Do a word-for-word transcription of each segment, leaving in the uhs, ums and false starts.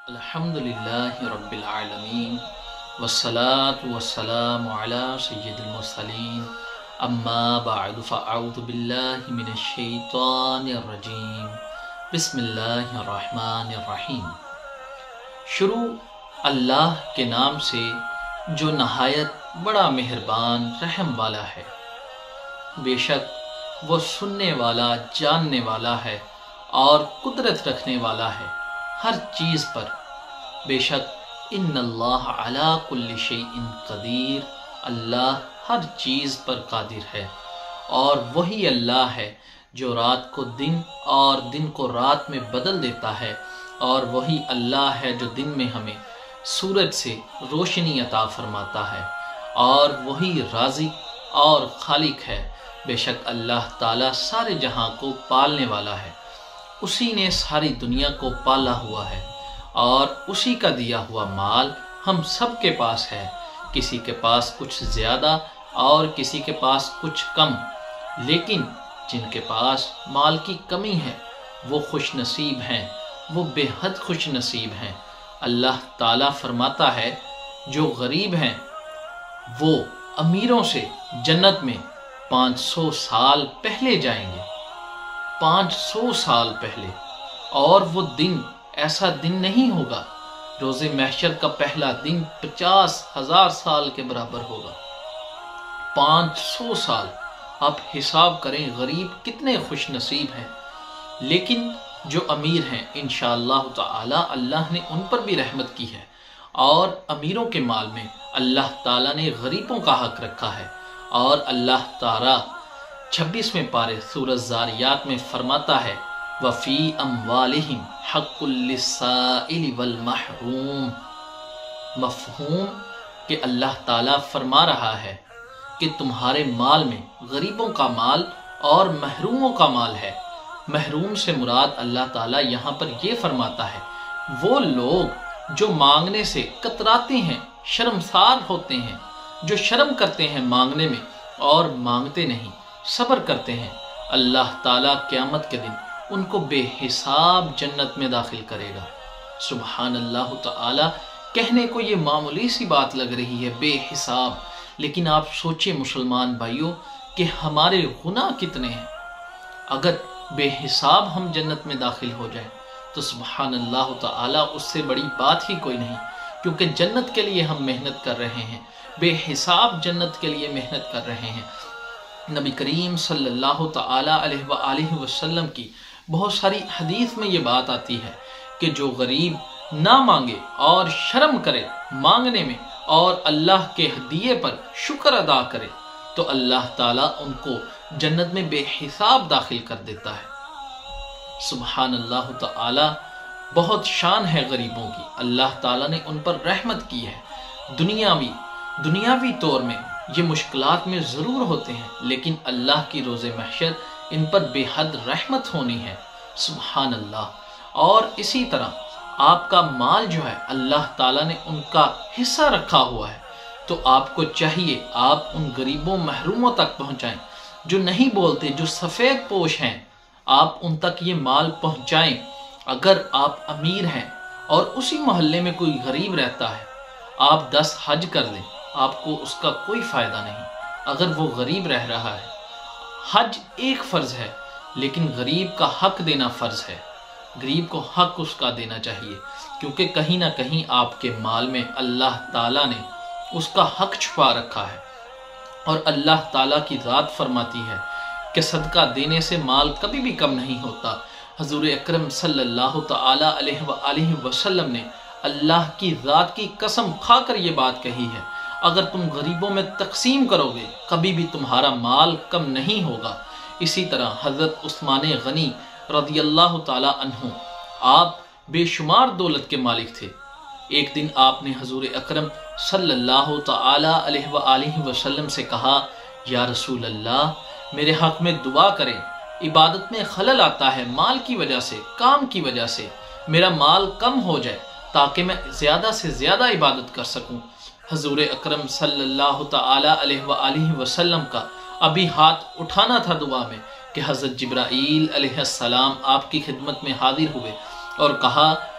अल्हम्दुलिल्लाहि रब्बिल आलमीन वस्सलातु वस्सलामु अला सय्यिदिल मुरसलीन अम्मा बअद फ़अऊज़ु बिल्लाहि मिनश शैतानिर रजीम बिस्मिल्लाहिर रहमानिर रहीम। शुरू अल्लाह के नाम से जो नहायत बड़ा मेहरबान रहम वाला है। बेशक वो सुनने वाला जानने वाला है और कुदरत रखने वाला है हर चीज़ पर। बेशक इन्नल्लाह अला कुल्ली शैइन कदीर, अल्लाह हर चीज़ पर कादिर है। और वही अल्लाह है जो रात को दिन और दिन को रात में बदल देता है। और वही अल्लाह है जो दिन में हमें सूरज से रोशनी अता फरमाता है। और वही राज़िक और खालिक है। बेशक अल्लाह ताला सारे जहां को पालने वाला है। उसी ने सारी दुनिया को पाला हुआ है और उसी का दिया हुआ माल हम सब के पास है। किसी के पास कुछ ज़्यादा और किसी के पास कुछ कम, लेकिन जिनके पास माल की कमी है वो खुश नसीब हैं, वो बेहद खुश नसीब हैं। अल्लाह ताला फरमाता है जो गरीब हैं वो अमीरों से जन्नत में पाँच सौ साल पहले जाएंगे, पाँच सौ साल पहले। और वो दिन ऐसा दिन नहीं होगा, रोज़े महशर का पहला दिन पचास हजार साल के बराबर होगा। पाँच सौ साल, आप हिसाब करें गरीब कितने खुश नसीब हैं। लेकिन जो अमीर हैं इंशाअल्लाह ताला अल्लाह ने उन पर भी रहमत की है। और अमीरों के माल में अल्लाह ताला ने गरीबों का हक रखा है। और अल्लाह ताला छब्बीसवें पारे सूरह ज़ारियात में फरमाता है वफ़ी अम्वालिहिम हक़्क़ुल लिस्साइल वल महरूम। मफ़हूम कि अल्लाह ताला फरमा रहा है कि तुम्हारे माल में गरीबों का माल और महरूमों का माल है। महरूम से मुराद अल्लाह ताला यहाँ पर ये फरमाता है वो लोग जो मांगने से कतराते हैं, शर्मसार होते हैं, जो शर्म करते हैं मांगने में और मांगते नहीं, सब्र करते हैं। अल्लाह ताला क़यामत के दिन उनको बेहिसाब जन्नत में दाखिल करेगा। सुबहान अल्लाह ताला। कहने को ये मामूली सी बात लग रही है बेहिसाब, लेकिन आप सोचिए मुसलमान भाइयों कि हमारे गुनाह कितने हैं। अगर बेहिसाब हम जन्नत में दाखिल हो जाए तो सुबहान अल्लाह ताला उससे बड़ी बात ही कोई नहीं, क्योंकि जन्नत के लिए हम मेहनत कर रहे हैं, बेहिसाब जन्नत के लिए मेहनत कर रहे हैं। नबी करीम सल्लल्लाहु ताला अलैहि वसल्लम की बहुत सारी हदीस में ये बात आती है कि जो गरीब ना मांगे और शर्म करे मांगने में और अल्लाह के हदीये पर शुक्र अदा करे तो अल्लाह ताला उनको जन्नत में बेहिसाब दाखिल कर देता है। सुबहान अल्लाह ताला। बहुत शान है गरीबों की, अल्लाह ताला ने उन पर रहमत की है। दुनियावी दुनियावी तौर में ये मुश्किलात में ज़रूर होते हैं, लेकिन अल्लाह की रोज़े महशर इन पर बेहद रहमत होनी है। सुबहान अल्लाह। और इसी तरह आपका माल जो है अल्लाह ताला ने उनका हिस्सा रखा हुआ है, तो आपको चाहिए आप उन गरीबों महरूमों तक पहुँचाएँ जो नहीं बोलते, जो सफ़ेद पोश हैं, आप उन तक ये माल पहुँचाएँ। अगर आप अमीर हैं और उसी मोहल्ले में कोई गरीब रहता है, आप दस हज कर दें, आपको उसका कोई फ़ायदा नहीं। अगर वो गरीब रह रहा है, हज एक फ़र्ज़ है लेकिन गरीब का हक देना फ़र्ज़ है। गरीब को हक उसका देना चाहिए, क्योंकि कहीं ना कहीं आपके माल में अल्लाह ताला ने उसका हक छुपा रखा है। और अल्लाह ताला की ज़ात फरमाती है कि सदका देने से माल कभी भी कम नहीं होता। हज़ूर अकरम सल्लल्लाहु ताला अलैहि वसल्लम ने अल्लाह की ज़ात की कसम खाकर ये बात कही है, अगर तुम गरीबों में तकसीम करोगे कभी भी तुम्हारा माल कम नहीं होगा। इसी तरह हज़रत उस्मान गनी रज़ियल्लाहु ताला अन्हु, आप बेशुमार दौलत के मालिक थे। एक दिन आपने हज़ूर अकरम सल्लल्लाहु ताला अलैहि वसल्लम से कहा या रसूल अल्लाह, मेरे हक़ में दुआ करें, इबादत में खलल आता है माल की वजह से, काम की वजह से। मेरा माल कम हो जाए ताकि मैं ज़्यादा से ज़्यादा इबादत कर सकूं। हज़ूर अकरम सल्लल्लाहु ताला अलैहि वसल्लम का अभी हाथ उठाना था दुआ में कि हज़रत जिब्राईल अलैहिस्सलाम आपकी खिदमत में हाजिर हुए और कहा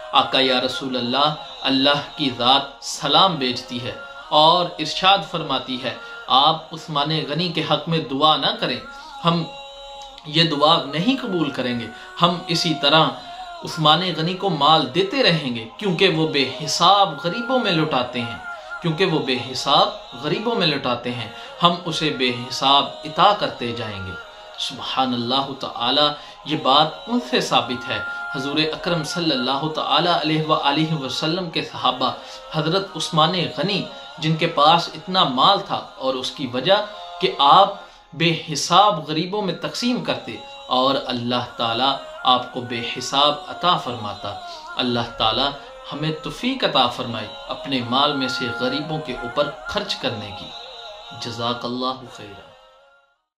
آقا یا رسول اللہ، اللہ کی ذات سلام بھیجتی ہے اور ارشاد فرماتی ہے آپ عثمان غنی کے حق میں دعا نہ کریں، ہم یہ دعا نہیں قبول کریں گے، ہم اسی طرح عثمان غنی کو مال دیتے رہیں گے کیونکہ وہ بے حساب غریبوں میں لٹاتے ہیں کیونکہ وہ بے حساب غریبوں میں لٹاتے ہیں ہم اسے بے حساب عطا کرتے جائیں گے۔ سبحان اللہ تعالی، یہ بات ان سے ثابت ہے۔ حضور اکرم صلی اللہ تعالی علیہ وآلہ وسلم کے صحابہ حضرت عثمان غنی جن کے پاس اتنا مال تھا اور اس کی وجہ کہ آپ بے حساب غریبوں میں تقسیم کرتے اور اللہ تعالیٰ آپ کو بے حساب عطا فرماتا۔ اللہ تعالیٰ ہمیں توفیق عطا فرمائے اپنے مال میں سے غریبوں کے اوپر خرچ کرنے کی۔ جزاک اللہ خیرہ۔